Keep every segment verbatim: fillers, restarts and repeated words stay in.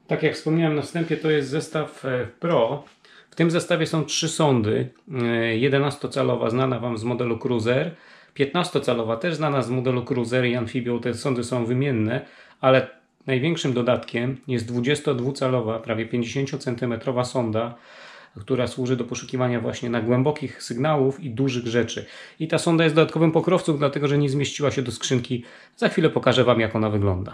Tak jak wspomniałem na wstępie, to jest zestaw Pro. W tym zestawie są trzy sondy. jedenastocalowa znana Wam z modelu Cruiser, piętnastocalowa też znana z modelu Cruiser i Amphibią. Te sondy są wymienne, ale największym dodatkiem jest dwudziestodwucalowa, prawie pięćdziesięciocentymetrowa sonda, która służy do poszukiwania właśnie na głębokich sygnałów i dużych rzeczy. I ta sonda jest dodatkowym pokrowcem, dlatego że nie zmieściła się do skrzynki. Za chwilę pokażę Wam, jak ona wygląda.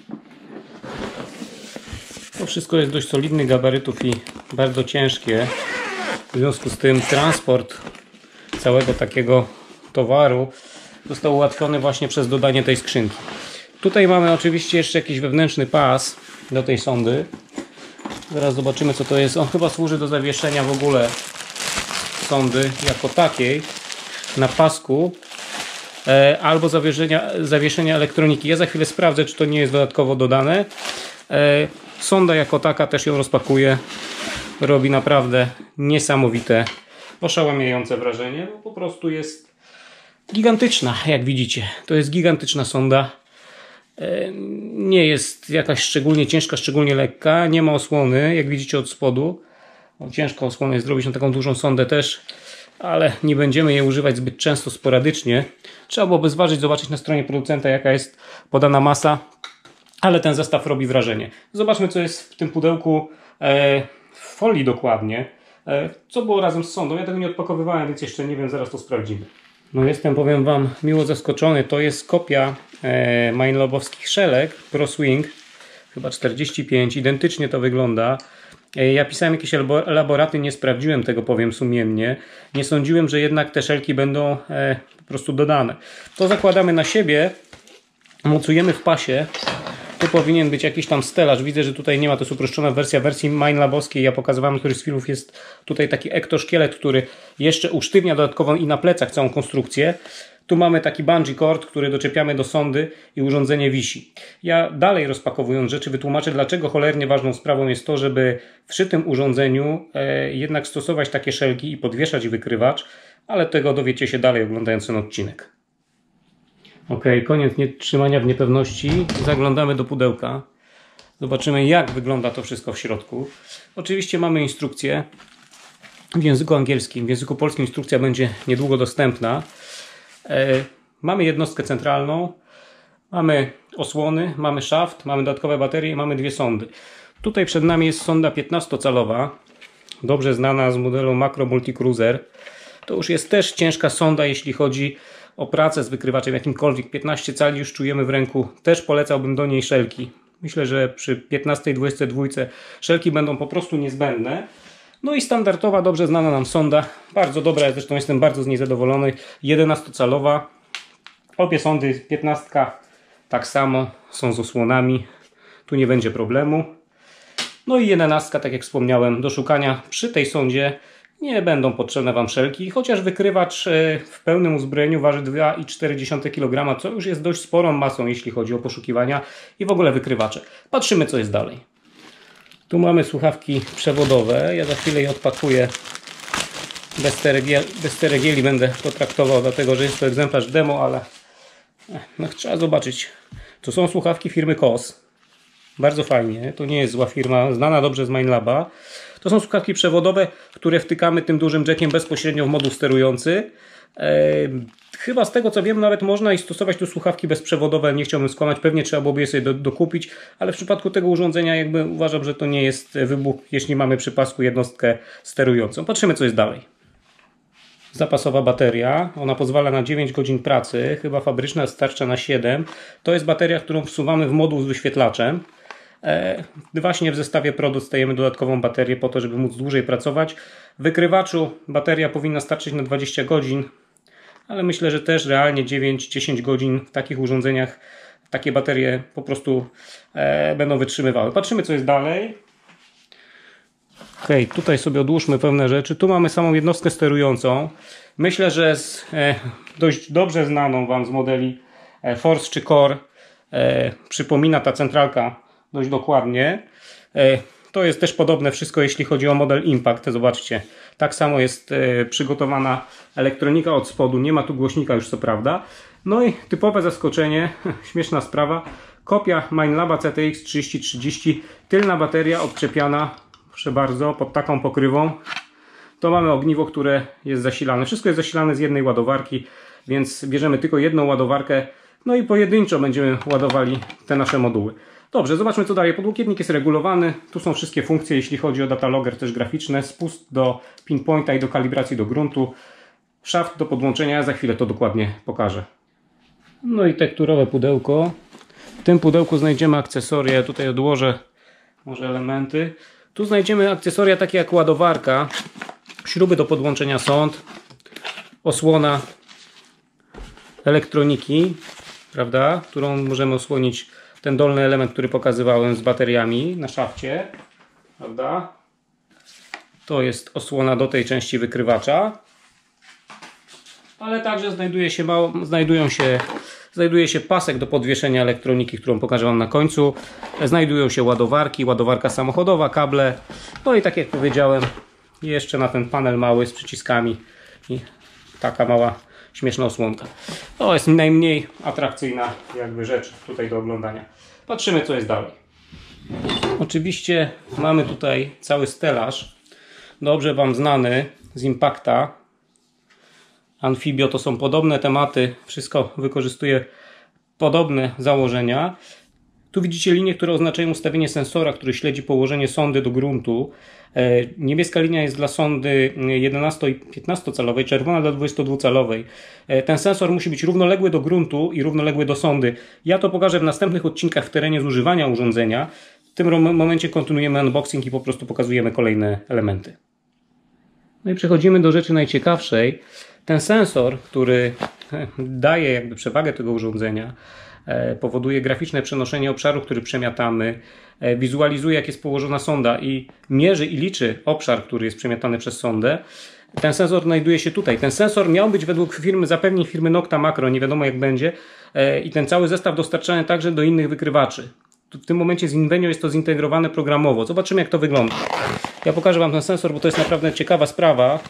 To wszystko jest dość solidnych gabarytów i bardzo ciężkie. W związku z tym transport całego takiego towaru został ułatwiony właśnie przez dodanie tej skrzynki. Tutaj mamy oczywiście jeszcze jakiś wewnętrzny pas do tej sondy. Zaraz zobaczymy, co to jest. On chyba służy do zawieszenia w ogóle sondy jako takiej na pasku e, albo zawieszenia, zawieszenia elektroniki. Ja za chwilę sprawdzę, czy to nie jest dodatkowo dodane. E, sonda jako taka też ją rozpakuję. Robi naprawdę niesamowite, oszałamiające wrażenie. No, po prostu jest gigantyczna, jak widzicie. To jest gigantyczna sonda. Nie jest jakaś szczególnie ciężka, szczególnie lekka. Nie ma osłony, jak widzicie od spodu. No, ciężko osłonę jest zrobić na taką dużą sondę też, ale nie będziemy jej używać zbyt często, sporadycznie. Trzeba byłoby zważyć, zobaczyć na stronie producenta, jaka jest podana masa, ale ten zestaw robi wrażenie. Zobaczmy, co jest w tym pudełku, e, w folii dokładnie. E, co było razem z sondą? Ja tego nie odpakowywałem, więc jeszcze nie wiem, zaraz to sprawdzimy. No jestem, powiem Wam, miło zaskoczony. To jest kopia e, Mindlabowskich szelek Pro Swing, chyba czterdzieści pięć. Identycznie to wygląda. E, ja pisałem jakieś elaboraty, nie sprawdziłem tego, powiem sumiennie. Nie sądziłem, że jednak te szelki będą e, po prostu dodane. To zakładamy na siebie, mocujemy w pasie. Tu powinien być jakiś tam stelaż. Widzę, że tutaj nie ma, to jest uproszczona wersja wersji Mindlabowskiej. Ja pokazywałem, któryś z filmów jest tutaj taki ektoszkielet, który jeszcze usztywnia dodatkowo i na plecach całą konstrukcję. Tu mamy taki bungee cord, który doczepiamy do sondy i urządzenie wisi. Ja dalej, rozpakowując rzeczy, wytłumaczę, dlaczego cholernie ważną sprawą jest to, żeby przy tym urządzeniu e, jednak stosować takie szelki i podwieszać wykrywacz, ale tego dowiecie się dalej, oglądając ten odcinek. Ok, koniec nie, trzymania w niepewności. Zaglądamy do pudełka. Zobaczymy, jak wygląda to wszystko w środku. Oczywiście mamy instrukcję w języku angielskim. W języku polskim instrukcja będzie niedługo dostępna. E, mamy jednostkę centralną, mamy osłony, mamy szaft, mamy dodatkowe baterie i mamy dwie sondy. Tutaj przed nami jest sonda piętnastocalowa, dobrze znana z modelu Macro Multi Cruiser. To już jest też ciężka sonda, jeśli chodzi o pracę z wykrywaczem jakimkolwiek. piętnaście cali już czujemy w ręku. Też polecałbym do niej szelki. Myślę, że przy piętnastej dwudziestce dwa szelki będą po prostu niezbędne. No i standardowa, dobrze znana nam sonda. Bardzo dobra, ja zresztą jestem bardzo z niej zadowolony. jedenastocalowa. Obie sondy, piętnastka tak samo, są z osłonami. Tu nie będzie problemu. No i jedenastka, tak jak wspomniałem, do szukania przy tej sondzie nie będą potrzebne Wam szelki, chociaż wykrywacz w pełnym uzbrojeniu waży dwa i cztery dziesiąte kilograma, co już jest dość sporą masą, jeśli chodzi o poszukiwania i w ogóle wykrywacze. Patrzymy, co jest dalej. Tu mamy słuchawki przewodowe. Ja za chwilę je odpakuję. Bez teregieli, bez teregieli będę potraktował, dlatego że jest to egzemplarz demo, ale no, trzeba zobaczyć. To są słuchawki firmy K O S. Bardzo fajnie. To nie jest zła firma, znana dobrze z Mindlaba. To są słuchawki przewodowe, które wtykamy tym dużym jackiem bezpośrednio w moduł sterujący. Eee, chyba z tego co wiem, nawet można i stosować tu słuchawki bezprzewodowe. Nie chciałbym skłamać, pewnie trzeba byłoby je sobie do, dokupić, ale w przypadku tego urządzenia jakby uważam, że to nie jest wybuch, jeśli mamy przy pasku jednostkę sterującą. Patrzymy, co jest dalej. Zapasowa bateria. Ona pozwala na dziewięć godzin pracy. Chyba fabryczna starcza na siedem. To jest bateria, którą wsuwamy w moduł z wyświetlaczem. E, właśnie w zestawie Pro dostajemy dodatkową baterię po to, żeby móc dłużej pracować. W wykrywaczu bateria powinna starczyć na dwadzieścia godzin, ale myślę, że też realnie dziewięć do dziesięciu godzin w takich urządzeniach takie baterie po prostu e, będą wytrzymywały. Patrzymy, co jest dalej. Ok, tutaj sobie odłóżmy pewne rzeczy. Tu mamy samą jednostkę sterującą. Myślę, że z e, dość dobrze znaną Wam z modeli e, Force czy Core e, przypomina ta centralka dość dokładnie. E, to jest też podobne wszystko, jeśli chodzi o model Impact. Zobaczcie, tak samo jest e, przygotowana elektronika od spodu. Nie ma tu głośnika już, co prawda. No i typowe zaskoczenie, śmieszna sprawa. Kopia Minelaba C T X trzydzieści trzydzieści, tylna bateria odczepiana, proszę bardzo, pod taką pokrywą. To mamy ogniwo, które jest zasilane. Wszystko jest zasilane z jednej ładowarki, więc bierzemy tylko jedną ładowarkę, no i pojedynczo będziemy ładowali te nasze moduły. Dobrze, zobaczmy co dalej. Podłokietnik jest regulowany. Tu są wszystkie funkcje, jeśli chodzi o data logger, też graficzne. Spust do pinpointa i do kalibracji do gruntu. Szaft do podłączenia, ja za chwilę to dokładnie pokażę. No i tekturowe pudełko. W tym pudełku znajdziemy akcesoria. Ja tutaj odłożę może elementy. Tu znajdziemy akcesoria takie jak ładowarka, śruby do podłączenia sond, osłona elektroniki, prawda, którą możemy osłonić ten dolny element, który pokazywałem z bateriami na szafcie, prawda. To jest osłona do tej części wykrywacza, ale także znajduje się mało, znajdują się, znajduje się pasek do podwieszenia elektroniki, którą pokażę Wam na końcu. Znajdują się ładowarki, ładowarka samochodowa, kable, no i tak jak powiedziałem, jeszcze na ten panel mały z przyciskami i taka mała śmieszna osłonka. To jest najmniej atrakcyjna jakby rzecz tutaj do oglądania. Patrzymy co jest dalej. Oczywiście mamy tutaj cały stelaż, dobrze Wam znany z Impacta. Amphibio to są podobne tematy, wszystko wykorzystuje podobne założenia. Tu widzicie linię, które oznaczają ustawienie sensora, który śledzi położenie sondy do gruntu. Niebieska linia jest dla sondy jedenasto i piętnastocalowej, czerwona dla dwudziestodwucalowej. Ten sensor musi być równoległy do gruntu i równoległy do sondy. Ja to pokażę w następnych odcinkach w terenie zużywania urządzenia. W tym momencie kontynuujemy unboxing i po prostu pokazujemy kolejne elementy. No i przechodzimy do rzeczy najciekawszej. Ten sensor, który daje jakby przewagę tego urządzenia, powoduje graficzne przenoszenie obszaru, który przemiatamy, wizualizuje jak jest położona sonda i mierzy i liczy obszar, który jest przemiatany przez sondę. Ten sensor znajduje się tutaj. Ten sensor miał być według firmy, zapewnień firmy Nocta Macro, nie wiadomo jak będzie, i ten cały zestaw dostarczany także do innych wykrywaczy. W tym momencie z Invenio jest to zintegrowane programowo. Zobaczymy jak to wygląda. Ja pokażę Wam ten sensor, bo to jest naprawdę ciekawa sprawa.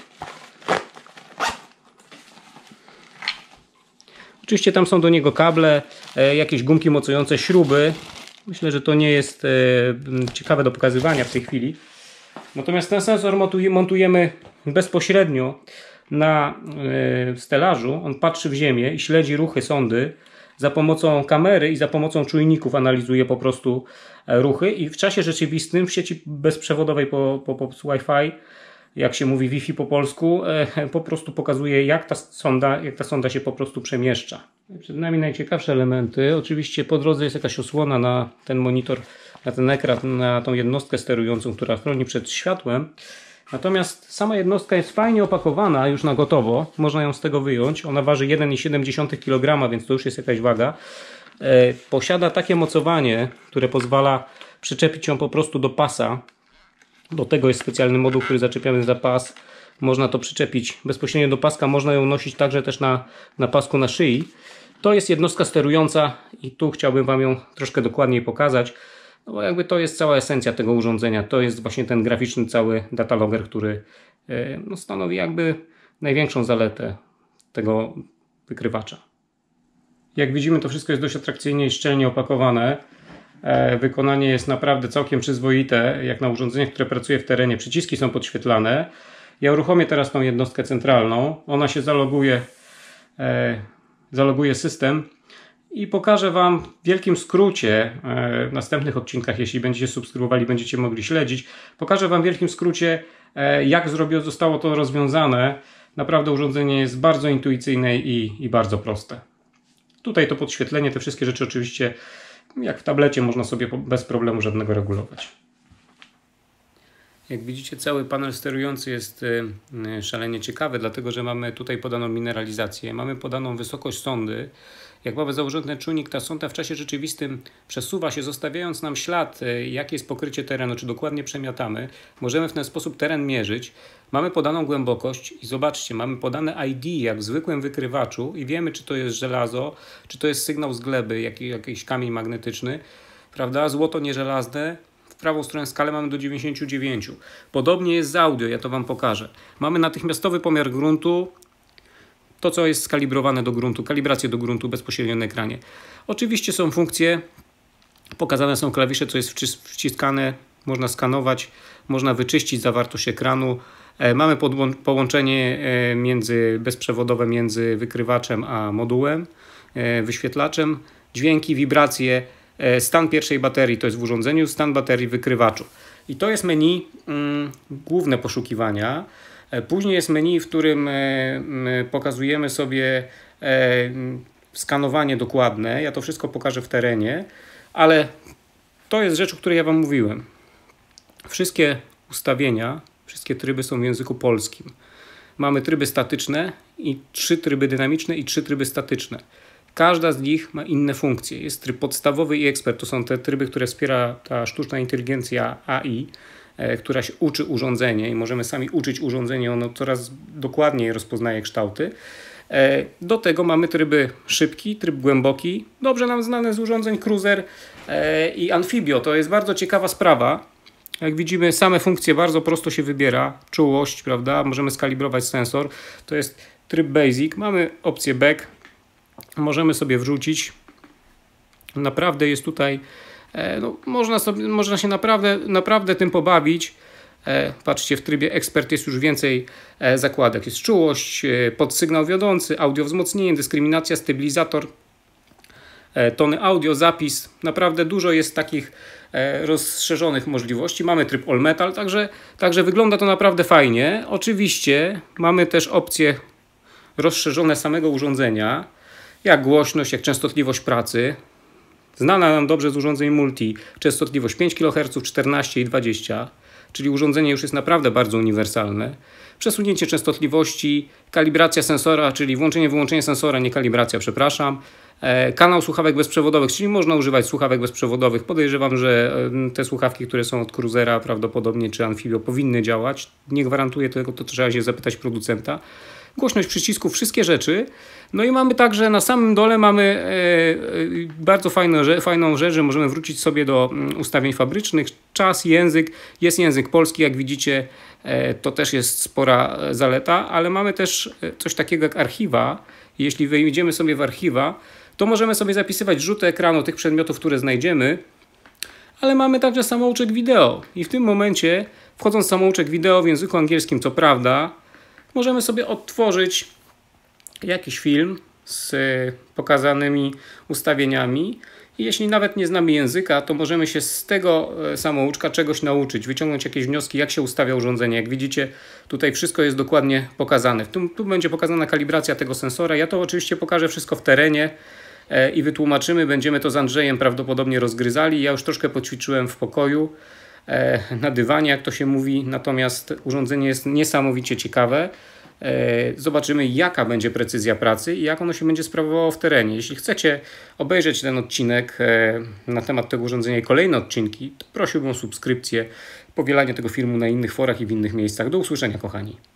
Oczywiście tam są do niego kable, jakieś gumki mocujące, śruby. Myślę, że to nie jest ciekawe do pokazywania w tej chwili. Natomiast ten sensor montujemy bezpośrednio na stelażu. On patrzy w ziemię i śledzi ruchy sondy. Za pomocą kamery i za pomocą czujników analizuje po prostu ruchy i w czasie rzeczywistym w sieci bezprzewodowej po, po, po Wi-Fi, jak się mówi Wi-Fi po polsku, po prostu pokazuje jak ta sonda, jak ta sonda się po prostu przemieszcza. Przed nami najciekawsze elementy. Oczywiście po drodze jest jakaś osłona na ten monitor, na ten ekran, na tą jednostkę sterującą, która chroni przed światłem. Natomiast sama jednostka jest fajnie opakowana już na gotowo. Można ją z tego wyjąć. Ona waży jeden i siedem kilograma, więc to już jest jakaś waga. E, posiada takie mocowanie, które pozwala przyczepić ją po prostu do pasa. Do tego jest specjalny moduł, który zaczepiamy za pas. Można to przyczepić bezpośrednio do paska. Można ją nosić także też na, na pasku na szyi. To jest jednostka sterująca i tu chciałbym Wam ją troszkę dokładniej pokazać. No bo jakby to jest cała esencja tego urządzenia. To jest właśnie ten graficzny cały data logger, który no, stanowi jakby największą zaletę tego wykrywacza. Jak widzimy, to wszystko jest dość atrakcyjnie i szczelnie opakowane. Wykonanie jest naprawdę całkiem przyzwoite, jak na urządzeniach, które pracuje w terenie. Przyciski są podświetlane. Ja uruchomię teraz tą jednostkę centralną. Ona się zaloguje, zaloguje system. I pokażę Wam w wielkim skrócie w następnych odcinkach, jeśli będziecie subskrybowali, będziecie mogli śledzić. Pokażę Wam w wielkim skrócie, jak zrobiło, zostało to rozwiązane. Naprawdę urządzenie jest bardzo intuicyjne i, i bardzo proste. Tutaj to podświetlenie, te wszystkie rzeczy oczywiście jak w tablecie można sobie bez problemu żadnego regulować. Jak widzicie, cały panel sterujący jest szalenie ciekawy, dlatego że mamy tutaj podaną mineralizację, mamy podaną wysokość sondy. Jak mamy założony czujnik, ta sonda w czasie rzeczywistym przesuwa się, zostawiając nam ślad, jakie jest pokrycie terenu, czy dokładnie przemiatamy. Możemy w ten sposób teren mierzyć. Mamy podaną głębokość i zobaczcie, mamy podane I D jak w zwykłym wykrywaczu i wiemy, czy to jest żelazo, czy to jest sygnał z gleby, jak, jakiś kamień magnetyczny, prawda? Złoto nieżelazne. W prawą stronę skalę mamy do dziewięćdziesięciu dziewięciu. Podobnie jest z audio, ja to Wam pokażę. Mamy natychmiastowy pomiar gruntu, to co jest skalibrowane do gruntu, kalibrację do gruntu bezpośrednio na ekranie. Oczywiście są funkcje, pokazane są klawisze, co jest wciskane, można skanować, można wyczyścić zawartość ekranu. Mamy połączenie między, bezprzewodowe między wykrywaczem a modułem, wyświetlaczem, dźwięki, wibracje, stan pierwszej baterii to jest w urządzeniu, stan baterii w wykrywaczu. I to jest menu mm, główne poszukiwania. Później jest menu, w którym pokazujemy sobie skanowanie dokładne. Ja to wszystko pokażę w terenie, ale to jest rzecz, o której ja Wam mówiłem. Wszystkie ustawienia, wszystkie tryby są w języku polskim. Mamy tryby statyczne i trzy tryby dynamiczne i trzy tryby statyczne. Każda z nich ma inne funkcje. Jest tryb podstawowy i ekspert. To są te tryby, które wspiera ta sztuczna inteligencja A I, e, która się uczy urządzenie i możemy sami uczyć urządzenie. Ono coraz dokładniej rozpoznaje kształty. E, do tego mamy tryby szybki, tryb głęboki. Dobrze nam znane z urządzeń Cruiser e, i Amphibio. To jest bardzo ciekawa sprawa. Jak widzimy, same funkcje bardzo prosto się wybiera. Czułość, prawda? Możemy skalibrować sensor. To jest tryb Basic. Mamy opcję Back. Możemy sobie wrzucić. Naprawdę jest tutaj, e, no, można, sobie, można się naprawdę, naprawdę tym pobawić. E, patrzcie, w trybie ekspert jest już więcej e, zakładek. Jest czułość, e, podsygnał wiodący, audio wzmocnienie, dyskryminacja, stabilizator, e, tony audio, zapis. Naprawdę dużo jest takich e, rozszerzonych możliwości. Mamy tryb All Metal, także, także wygląda to naprawdę fajnie. Oczywiście mamy też opcje rozszerzone samego urządzenia, jak głośność, jak częstotliwość pracy. Znana nam dobrze z urządzeń multi częstotliwość pięć kiloherców, czternaście i dwadzieścia, czyli urządzenie już jest naprawdę bardzo uniwersalne. Przesunięcie częstotliwości, kalibracja sensora, czyli włączenie, wyłączenie sensora, nie kalibracja, przepraszam. E, kanał słuchawek bezprzewodowych, czyli można używać słuchawek bezprzewodowych. Podejrzewam, że te słuchawki, które są od Cruisera prawdopodobnie czy Amphibio powinny działać. Nie gwarantuję tego, to trzeba się zapytać producenta. Głośność przycisków, wszystkie rzeczy. No i mamy także na samym dole mamy e, bardzo fajne, fajną rzecz, że możemy wrócić sobie do ustawień fabrycznych. Czas, język. Jest język polski, jak widzicie, e, to też jest spora zaleta, ale mamy też coś takiego jak archiwa. Jeśli wejdziemy sobie w archiwa, to możemy sobie zapisywać rzuty ekranu tych przedmiotów, które znajdziemy, ale mamy także samouczek wideo. I w tym momencie, wchodząc w samouczek wideo w języku angielskim, co prawda, możemy sobie odtworzyć jakiś film z pokazanymi ustawieniami i jeśli nawet nie znamy języka, to możemy się z tego samouczka czegoś nauczyć, wyciągnąć jakieś wnioski, jak się ustawia urządzenie. Jak widzicie, tutaj wszystko jest dokładnie pokazane. Tu, tu będzie pokazana kalibracja tego sensora. Ja to oczywiście pokażę wszystko w terenie i wytłumaczymy. Będziemy to z Andrzejem prawdopodobnie rozgryzali. Ja już troszkę poćwiczyłem w pokoju na dywanie, jak to się mówi, natomiast urządzenie jest niesamowicie ciekawe. Zobaczymy, jaka będzie precyzja pracy i jak ono się będzie sprawowało w terenie. Jeśli chcecie obejrzeć ten odcinek na temat tego urządzenia i kolejne odcinki, to prosiłbym o subskrypcję, powielanie tego filmu na innych forach i w innych miejscach. Do usłyszenia, kochani.